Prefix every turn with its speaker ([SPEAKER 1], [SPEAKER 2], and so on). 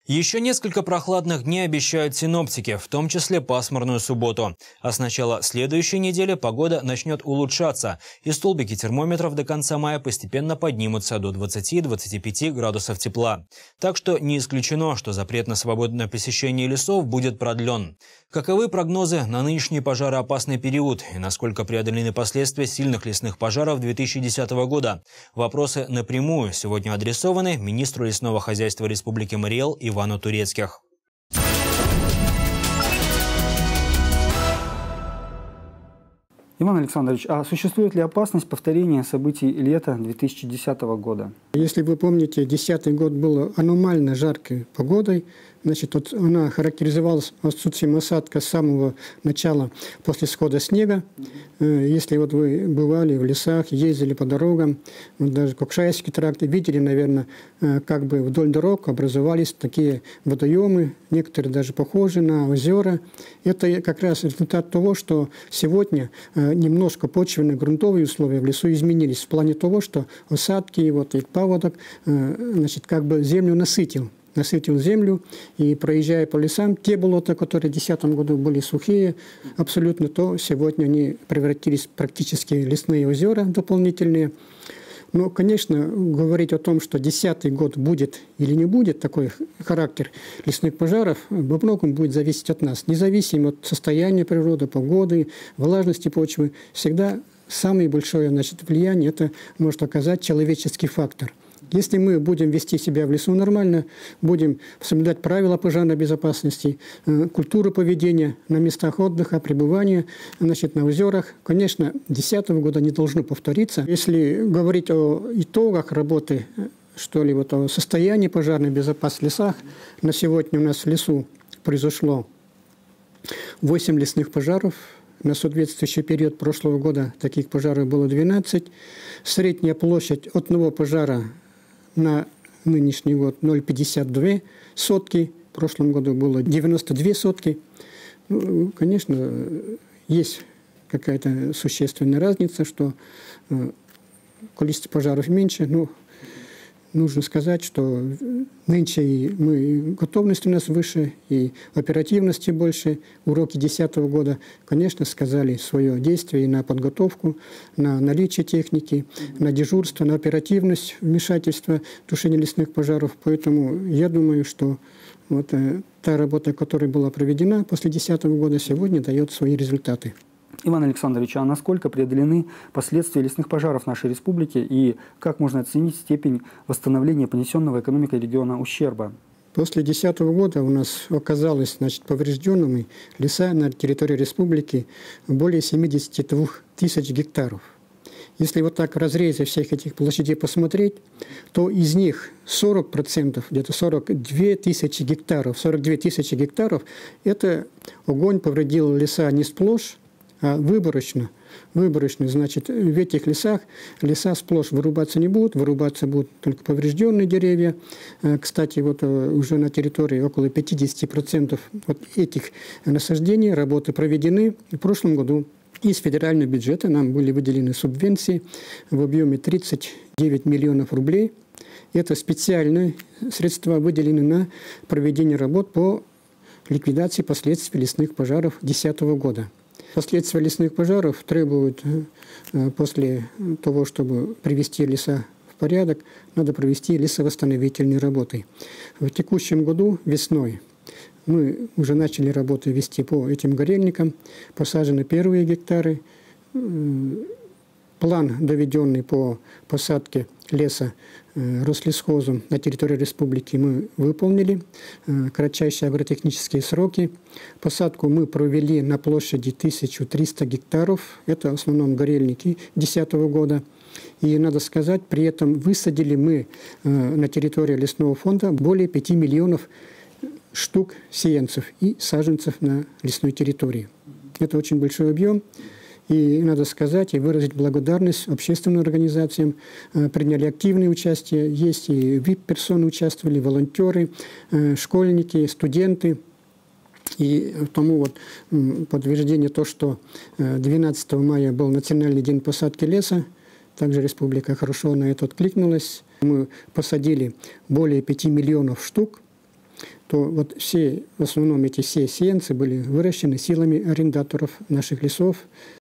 [SPEAKER 1] Еще несколько прохладных дней обещают синоптики, в том числе пасмурную субботу. А с начала следующей недели погода начнет улучшаться, и столбики термометров до конца мая постепенно поднимутся до 20-25 градусов тепла. Так что не исключено, что запрет на свободное посещение лесов будет продлен. Каковы прогнозы на нынешний пожароопасный период и насколько преодолены последствия сильных лесных пожаров 2010 года? Вопросы напрямую сегодня адресованы министру лесного хозяйства Республики Мариэл Ивану Турецких.
[SPEAKER 2] Иван Александрович, а существует ли опасность повторения событий лета 2010 года?
[SPEAKER 3] Если вы помните, 2010 год был аномально жаркой погодой. Значит, вот она характеризовалась отсутствием осадка с самого начала после схода снега. Если вот вы бывали в лесах, ездили по дорогам, вот даже Кокшайский тракт, видели, наверное, как бы вдоль дорог образовались такие водоемы, некоторые даже похожи на озера. Это как раз результат того, что сегодня немножко почвенные грунтовые условия в лесу изменились в плане того, что осадки, вот и паводок, значит, как бы землю насытил землю, и проезжая по лесам, те болота, которые в 2010 году были сухие, абсолютно, то сегодня они превратились практически в лесные озера дополнительные. Но, конечно, говорить о том, что 2010 год будет или не будет такой характер лесных пожаров, во многом будет зависеть от нас. Независимо от состояния природы, погоды, влажности почвы, всегда самое большое, значит, влияние это может оказать человеческий фактор. Если мы будем вести себя в лесу нормально, будем соблюдать правила пожарной безопасности, культуру поведения на местах отдыха, пребывания, значит, на озерах, конечно, 2010 года не должно повториться. Если говорить о итогах работы, что ли, вот о состоянии пожарной безопасности в лесах, на сегодня у нас в лесу произошло 8 лесных пожаров. На соответствующий период прошлого года таких пожаров было 12. Средняя площадь одного пожара на нынешний год 0,52 сотки. В прошлом году было 92 сотки. Ну, конечно, есть какая-то существенная разница, что количество пожаров меньше. Но нужно сказать, что нынче и готовность у нас выше, и оперативности больше. Уроки 2010 года, конечно, сказали свое действие и на подготовку, на наличие техники, на дежурство, на оперативность вмешательства в тушение лесных пожаров. Поэтому я думаю, что вот та работа, которая была проведена после 2010 года, сегодня дает свои результаты.
[SPEAKER 2] Иван Александрович, а насколько преодолены последствия лесных пожаров в нашей республике и как можно оценить степень восстановления понесенного экономикой региона ущерба?
[SPEAKER 3] После 2010 года у нас оказалось, значит, поврежденными леса на территории республики более 72 тысяч гектаров. Если вот так в разрезе всех этих площадей посмотреть, то из них 40%, где-то 42 тысячи гектаров, это огонь повредил леса не сплошь, а выборочно, значит, в этих леса сплошь вырубаться не будут, вырубаться будут только поврежденные деревья. Кстати, вот уже на территории около 50% вот этих насаждений работы проведены. В прошлом году из федерального бюджета нам были выделены субвенции в объеме 39 миллионов рублей. Это специальные средства выделены на проведение работ по ликвидации последствий лесных пожаров 2010 года. Последствия лесных пожаров требуют, после того, чтобы привести леса в порядок, надо провести лесовосстановительные работы. В текущем году, весной, мы уже начали работы вести по этим горельникам, посажены первые гектары. План, доведенный по посадке леса Рослесхозом на территории республики, мы выполнили. Кратчайшие агротехнические сроки. Посадку мы провели на площади 1300 гектаров. Это в основном горельники 2010 года. И, надо сказать, при этом высадили мы на территории лесного фонда более 5 миллионов штук сеянцев и саженцев на лесной территории. Это очень большой объем. И надо сказать и выразить благодарность общественным организациям. Приняли активное участие. Есть и ВИП-персоны участвовали, волонтеры, школьники, студенты. И тому вот подтверждение то, что 12 мая был Национальный день посадки леса. Также республика хорошо на это откликнулась. Мы посадили более 5 миллионов штук. то вот все, в основном эти все сеянцы были выращены силами арендаторов наших лесов.